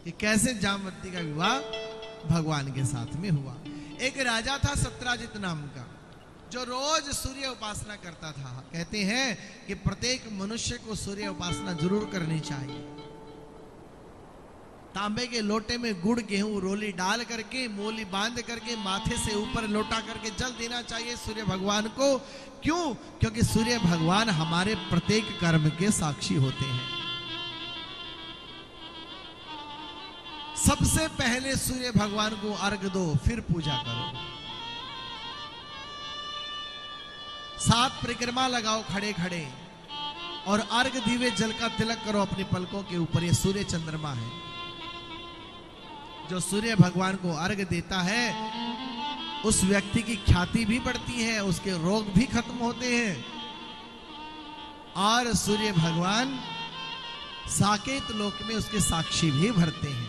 कि कैसे जामवती का विवाह भगवान के साथ में हुआ। एक राजा था सत्राजित नाम का, जो रोज सूर्य उपासना करता था। कहते हैं कि प्रत्येक मनुष्य को सूर्य उपासना जरूर करनी चाहिए। तांबे के लोटे में गुड़ गेहूं रोली डाल करके, मोली बांध करके, माथे से ऊपर लोटा करके जल देना चाहिए सूर्य भगवान को। क्यों? क्योंकि सूर्य भगवान हमारे प्रत्येक कर्म के साक्षी होते हैं। सबसे पहले सूर्य भगवान को अर्घ दो, फिर पूजा करो। 7 परिक्रमा लगाओ खड़े खड़े, और अर्घ दीवे जल का तिलक करो अपनी पलकों के ऊपर। ये सूर्य चंद्रमा है। जो सूर्य भगवान को अर्घ देता है उस व्यक्ति की ख्याति भी बढ़ती है, उसके रोग भी खत्म होते हैं, और सूर्य भगवान साकेत लोक में उसके साक्षी भी भरते हैं।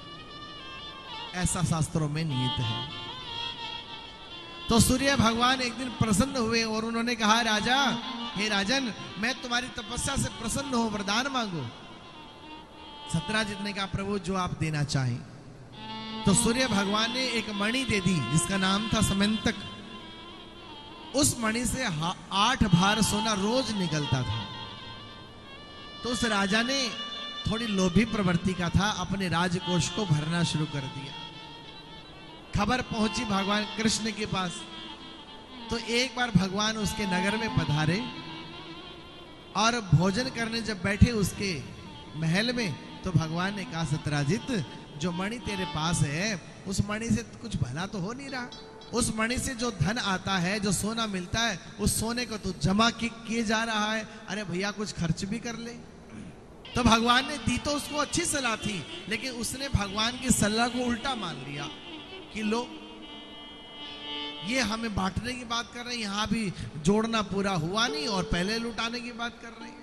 ऐसा शास्त्रों में नियत है। तो सूर्य भगवान एक दिन प्रसन्न हुए और उन्होंने कहा, राजा, हे राजन, मैं तुम्हारी तपस्या से प्रसन्न हूं, वरदान मांगो। सत्राजित ने कहा, प्रभु जो आप देना चाहें। तो सूर्य भगवान ने एक मणि दे दी जिसका नाम था समंतक। उस मणि से 8 भार सोना रोज निकलता था। तो उस राजा ने, थोड़ी लोभी प्रवृत्ति का था, अपने राजकोष को भरना शुरू कर दिया। खबर पहुंची भगवान कृष्ण के पास। तो एक बार भगवान उसके नगर में पधारे और भोजन करने जब बैठे उसके महल में, तो भगवान ने कहा, सत्राजित, जो मणि तेरे पास है उस मणि से कुछ भला तो हो नहीं रहा। उस मणि से जो धन आता है, जो सोना मिलता है, उस सोने को तू जमा किए जा रहा है। अरे भैया, कुछ खर्च भी कर ले। तो भगवान ने दी तो उसको अच्छी सलाह थी, लेकिन उसने भगवान की सलाह को उल्टा मान लिया कि लो, ये हमें बांटने की बात कर रहे हैं, यहां भी जोड़ना पूरा हुआ नहीं और पहले लुटाने की बात कर रहे हैं।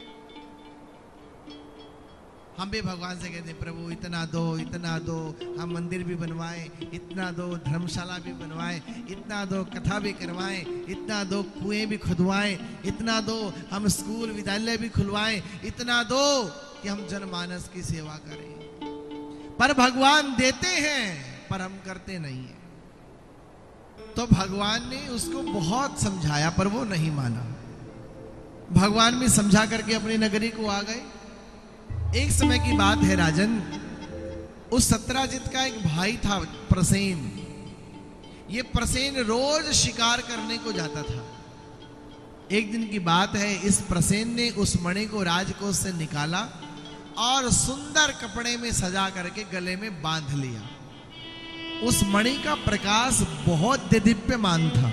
हम भी भगवान से कहते हैं, प्रभु इतना दो, हम मंदिर भी बनवाएं, इतना दो, धर्मशाला भी बनवाएं, इतना दो, कथा भी करवाएं, इतना दो, कुएं भी खुदवाएं, इतना दो, हम स्कूल विद्यालय भी खुलवाएं, इतना दो कि हम जनमानस की सेवा करें। पर भगवान देते हैं, पर हम करते नहीं हैं। तो भगवान ने उसको बहुत समझाया, पर वो नहीं माना। भगवान भी समझा करके अपनी नगरी को आ गए। एक समय की बात है राजन, उस सत्राजित का एक भाई था प्रसेन। ये प्रसेन रोज शिकार करने को जाता था। एक दिन की बात है, इस प्रसेन ने उस मणि को राजकोष से निकाला और सुंदर कपड़े में सजा करके गले में बांध लिया। उस मणि का प्रकाश बहुत दिव्यमान था।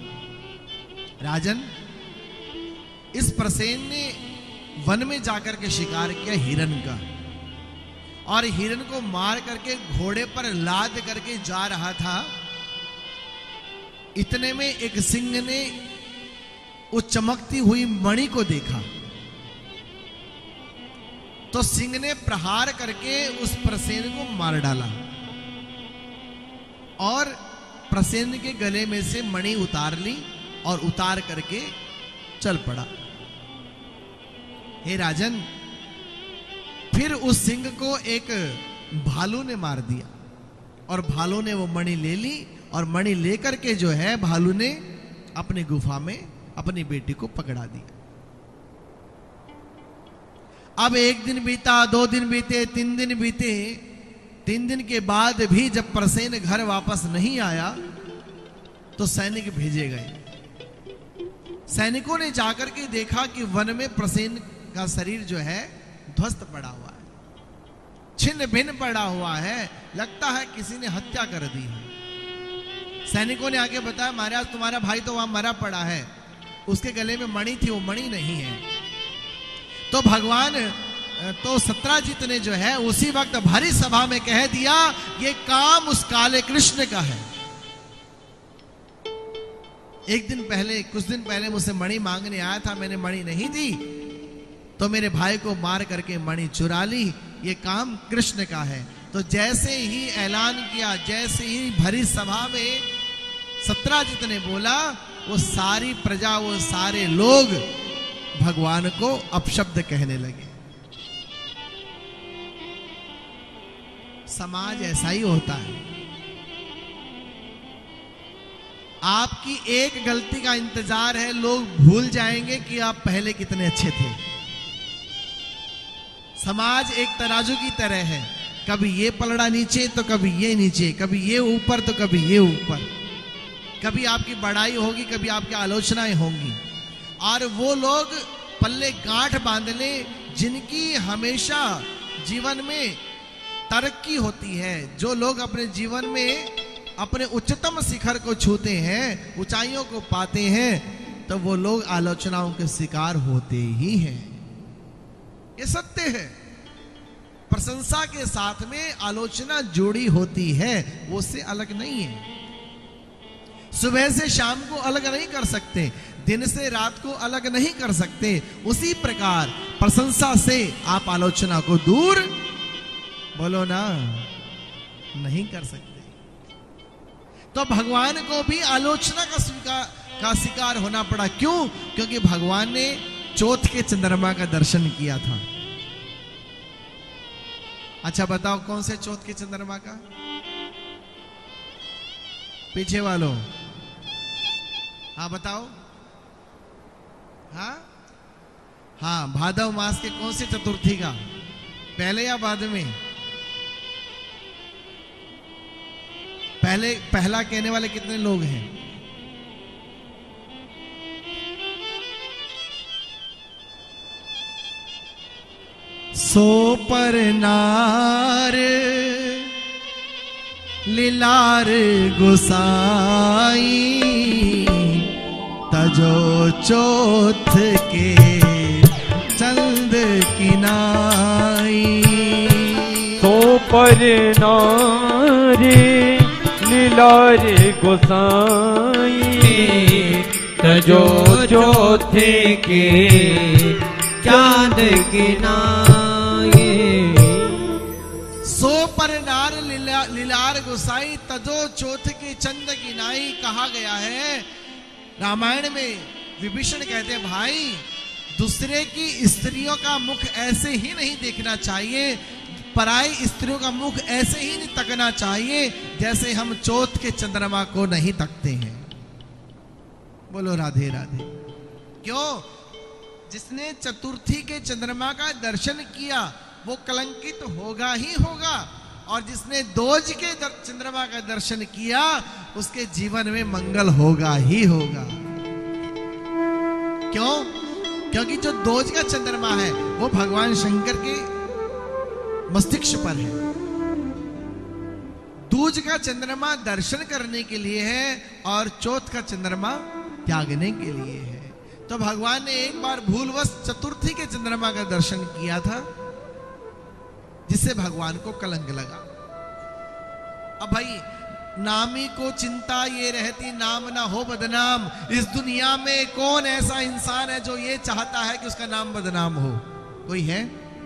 राजन, इस प्रसेन ने वन में जाकर के शिकार किया हिरन का, और हिरन को मार करके घोड़े पर लाद करके जा रहा था। इतने में एक सिंह ने उस चमकती हुई मणि को देखा। तो सिंह ने प्रहार करके उस प्रसेन को मार डाला और प्रसेन के गले में से मणि उतार ली और उतार करके चल पड़ा। हे राजन, फिर उस सिंह को एक भालू ने मार दिया और भालू ने वो मणि ले ली, और मणि लेकर के जो है भालू ने अपनी गुफा में अपनी बेटी को पकड़ा दिया। अब 1 दिन बीता, 2 दिन बीते, 3 दिन बीते। 3 दिन के बाद भी जब प्रसेन घर वापस नहीं आया तो सैनिक भेजे गए। सैनिकों ने जाकर के देखा कि वन में प्रसेन का शरीर जो है ध्वस्त पड़ा हुआ है, छिन्न भिन्न पड़ा हुआ है, लगता है किसी ने हत्या कर दी है। सैनिकों ने आगे बताया, महाराज तुम्हारा भाई तो वहां मरा पड़ा है, उसके गले में मणि थी, वो मणि नहीं है। तो भगवान, तो सत्राजित ने जो है उसी वक्त भारी सभा में कह दिया, ये काम उस काले कृष्ण का है। एक दिन पहले, कुछ दिन पहले मुझसे मणि मांगने आया था, मैंने मणि नहीं दी, तो मेरे भाई को मार करके मणि चुरा ली। ये काम कृष्ण का है। तो जैसे ही ऐलान किया, जैसे ही भरी सभा में सत्राजित ने बोला, वो सारी प्रजा, वो सारे लोग भगवान को अपशब्द कहने लगे। समाज ऐसा ही होता है। आपकी एक गलती का इंतजार है, लोग भूल जाएंगे कि आप पहले कितने अच्छे थे। समाज एक तराजू की तरह है, कभी ये पलड़ा नीचे तो कभी ये नीचे, कभी ये ऊपर तो कभी ये ऊपर, कभी आपकी बढ़ाई होगी, कभी आपकी आलोचनाएं होंगी। और वो लोग पल्ले गांठ बांध ले जिनकी हमेशा जीवन में तरक्की होती है, जो लोग अपने जीवन में अपने उच्चतम शिखर को छूते हैं, ऊंचाइयों को पाते हैं, तो वो लोग आलोचनाओं के शिकार होते ही हैं। ये सत्य है। प्रशंसा के साथ में आलोचना जुड़ी होती है, वो उससे अलग नहीं है। सुबह से शाम को अलग नहीं कर सकते, दिन से रात को अलग नहीं कर सकते। उसी प्रकार प्रशंसा से आप आलोचना को दूर, बोलो ना, नहीं कर सकते। तो भगवान को भी आलोचना का शिकार होना पड़ा। क्यों? क्योंकि भगवान ने चौथ के चंद्रमा का दर्शन किया था। अच्छा बताओ, कौन से चौथ के चंद्रमा का? पीछे वालों, हाँ बताओ। हाँ हाँ, भादव मास के कौन से चतुर्थी का? पहले या बाद में? पहला कहने वाले कितने लोग हैं? सो पर नार लीलार गोसाई, तजो चौथ के चंद किनाई। सो पर नार लीलार गोसाई, तजो चौथ के चांद किनाए। सो पर नार लीलार गोसाई, तजो चौथ के चंद किनाई कहा गया है। रामायण में विभीषण कहते हैं, भाई दूसरे की स्त्रियों का मुख ऐसे ही नहीं देखना चाहिए, पराई स्त्रियों का मुख ऐसे ही नहीं तकना चाहिए जैसे हम चौथ के चंद्रमा को नहीं तकते हैं। बोलो राधे राधे। क्यों? जिसने चतुर्थी के चंद्रमा का दर्शन किया वो कलंकित होगा ही होगा, और जिसने दोज के चंद्रमा का दर्शन किया उसके जीवन में मंगल होगा ही होगा। क्यों? क्योंकि जो दोज का चंद्रमा है वो भगवान शंकर के मस्तिष्क पर है। दूज का चंद्रमा दर्शन करने के लिए है और चौथ का चंद्रमा त्यागने के लिए है। तो भगवान ने एक बार भूलवश चतुर्थी के चंद्रमा का दर्शन किया था, जिससे भगवान को कलंक लगा। अब भाई, नामी को चिंता ये रहती नाम ना हो बदनाम। इस दुनिया में कौन ऐसा इंसान है जो ये चाहता है कि उसका नाम बदनाम हो? कोई है?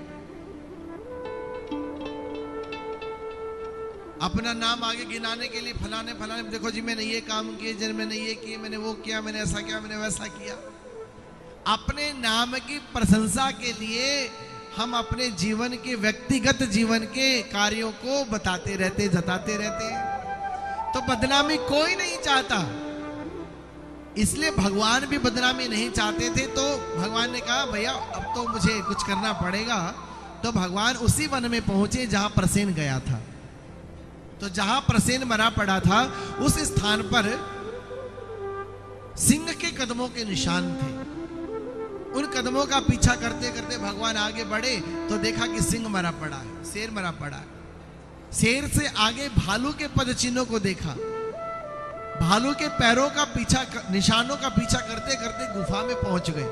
अपना नाम आगे गिनाने के लिए फलाने फलाने, देखो जी मैंने ये काम किए, मैंने ये किए, मैंने वो किया, मैंने ऐसा किया, मैंने वैसा किया। अपने नाम की प्रशंसा के लिए हम अपने जीवन के, व्यक्तिगत जीवन के कार्यों को बताते रहते, जताते रहते हैं। तो बदनामी कोई नहीं चाहता, इसलिए भगवान भी बदनामी नहीं चाहते थे। तो भगवान ने कहा भैया अब तो मुझे कुछ करना पड़ेगा। तो भगवान उसी वन में पहुंचे जहां प्रसेन गया था। तो जहां प्रसेन मरा पड़ा था उस स्थान पर सिंह के कदमों के निशान थे। उन कदमों का पीछा करते करते भगवान आगे बढ़े तो देखा कि सिंह मरा पड़ा है, शेर मरा पड़ा है। शेर से आगे भालू के पद चिन्हों को देखा। भालू के पैरों का पीछा, निशानों का पीछा करते करते गुफा में पहुंच गए।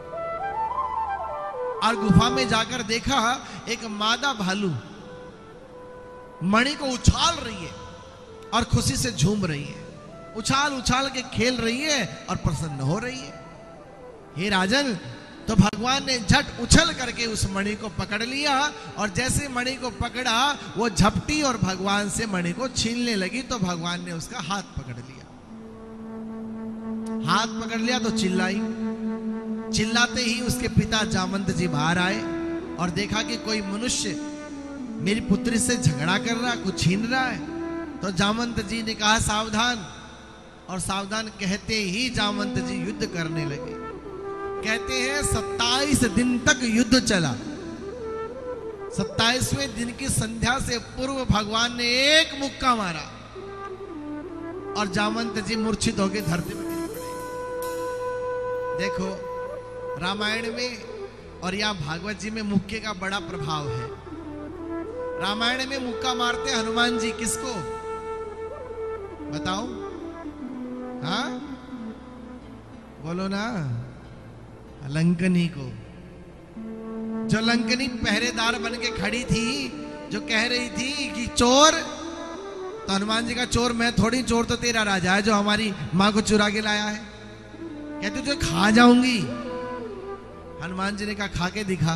और गुफा में जाकर देखा एक मादा भालू मणि को उछाल रही है और खुशी से झूम रही है, उछाल उछाल के खेल रही है और प्रसन्न हो रही है। हे राजन, तो भगवान ने झट उछल करके उस मणि को पकड़ लिया, और जैसे मणि को पकड़ा वो झपटी और भगवान से मणि को छीनने लगी। तो भगवान ने उसका हाथ पकड़ लिया। हाथ पकड़ लिया तो चिल्लाई। चिल्लाते ही उसके पिता जामवंत जी बाहर आए और देखा कि कोई मनुष्य मेरी पुत्री से झगड़ा कर रहा, कुछ छीन रहा है। तो जामवंत जी ने कहा सावधान, और सावधान कहते ही जामवंत जी युद्ध करने लगे। कहते हैं 27 दिन तक युद्ध चला। 27वें दिन की संध्या से पूर्व भगवान ने एक मुक्का मारा और जामवंत जी मूर्छित होकर धरती पर गिर पड़े। देखो, रामायण में और या भागवत जी में मुक्के का बड़ा प्रभाव है। रामायण में मुक्का मारते हनुमान जी किसको बताओ? हाँ बोलो ना, लंकनी को। जो लंकनी पहरेदार बन के खड़ी थी, जो कह रही थी कि चोर, तो हनुमान जी का चोर मैं थोड़ी, चोर तो तेरा राजा है जो हमारी मां को चुरा के लाया है। कहती तुझे खा जाऊंगी। हनुमान जी ने कहा खा के दिखा।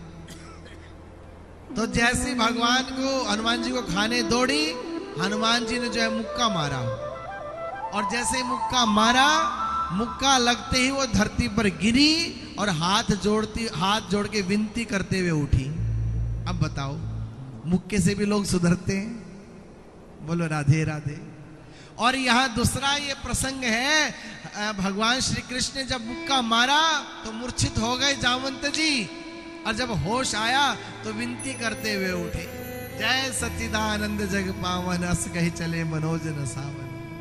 तो जैसे भगवान को, हनुमान जी को खाने दौड़ी, हनुमान जी ने जो है मुक्का मारा, और जैसे मुक्का मारा, मुक्का लगते ही वो धरती पर गिरी और हाथ जोड़ के विनती करते हुए उठी। अब बताओ, मुक्के से भी लोग सुधरते हैं? बोलो राधे राधे। और यहां दूसरा ये प्रसंग है, भगवान श्री कृष्ण ने जब मुक्का मारा तो मूर्छित हो गए जामवंत जी, और जब होश आया तो विनती करते हुए उठे, जय सच्चिदानंद जग पावन, अस कही चले मनोज न सावन।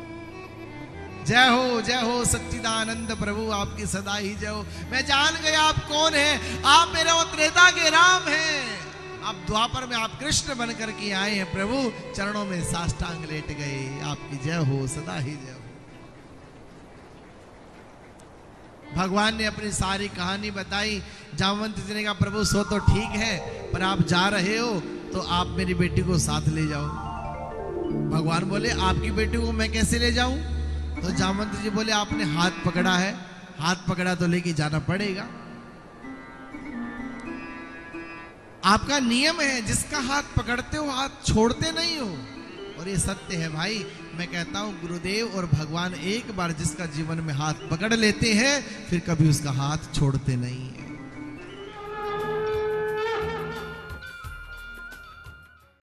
जय हो सच्चिदानंद प्रभु, आपकी सदा ही जय हो। मैं जान गया आप कौन है, आप मेरे वो त्रेता के राम हैं। आप द्वापर में आप कृष्ण बनकर के आए हैं प्रभु, चरणों में साष्टांग लेट गए। आपकी जय हो, सदा ही जय हो। भगवान ने अपनी सारी कहानी बताई। जामवंत जी ने कहा प्रभु सो तो ठीक है, पर आप जा रहे हो तो आप मेरी बेटी को साथ ले जाओ। भगवान बोले आपकी बेटी को मैं कैसे ले जाऊं? तो जामवंत जी बोले आपने हाथ पकड़ा है, हाथ पकड़ा तो लेके जाना पड़ेगा। आपका नियम है, जिसका हाथ पकड़ते हो हाथ छोड़ते नहीं हो, और ये सत्य है भाई। मैं कहता हूं गुरुदेव और भगवान एक बार जिसका जीवन में हाथ पकड़ लेते हैं, फिर कभी उसका हाथ छोड़ते नहीं है।